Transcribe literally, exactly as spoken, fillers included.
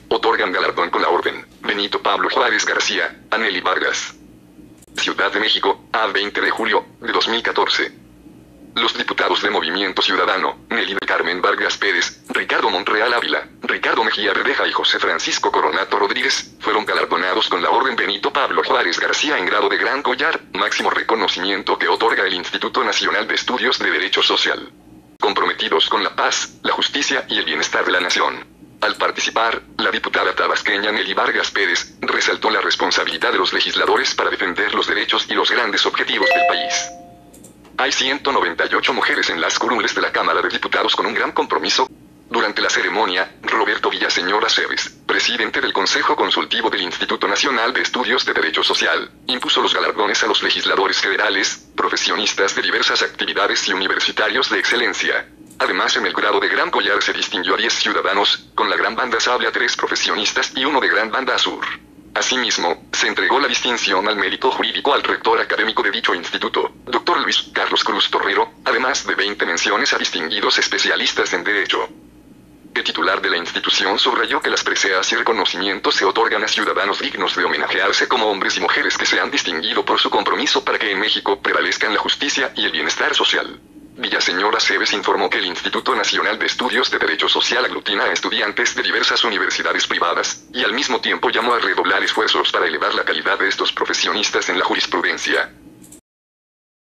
Otorgan galardón con la Orden Benito Pablo Juárez García a Nelly Vargas. Ciudad de México, a veinte de julio de dos mil catorce. Los diputados de Movimiento Ciudadano, Nelly del Carmen Vargas Pérez, Ricardo Monreal Ávila, Ricardo Mejía Verdeja y José Francisco Coronato Rodríguez, fueron galardonados con la Orden Benito Pablo Juárez García en grado de Gran Collar, máximo reconocimiento que otorga el Instituto Nacional de Estudios de Derecho Social. Comprometidos con la paz, la justicia y el bienestar de la nación. Al participar, la diputada tabasqueña Nelly Vargas Pérez resaltó la responsabilidad de los legisladores para defender los derechos y los grandes objetivos del país. Hay ciento noventa y ocho mujeres en las curules de la Cámara de Diputados con un gran compromiso. Durante la ceremonia, Roberto Villaseñor Aceves, presidente del Consejo Consultivo del Instituto Nacional de Estudios de Derecho Social, impuso los galardones a los legisladores federales, profesionistas de diversas actividades y universitarios de excelencia. Además, en el grado de Gran Collar se distinguió a diez ciudadanos, con la Gran Banda Sable a tres profesionistas y uno de Gran Banda Azur. Asimismo, se entregó la distinción al mérito jurídico al rector académico de dicho instituto, doctor Luis Carlos Cruz Torrero, además de veinte menciones a distinguidos especialistas en Derecho. El titular de la institución subrayó que las preseas y reconocimientos se otorgan a ciudadanos dignos de homenajearse como hombres y mujeres que se han distinguido por su compromiso para que en México prevalezcan la justicia y el bienestar social. Villaseñor Aceves informó que el Instituto Nacional de Estudios de Derecho Social aglutina a estudiantes de diversas universidades privadas, y al mismo tiempo llamó a redoblar esfuerzos para elevar la calidad de estos profesionistas en la jurisprudencia.